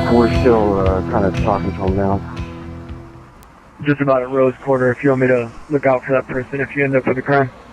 We're still kind of talking to him now. Just about at Rose Quarter, if you want me to look out for that person if you end up with a crime.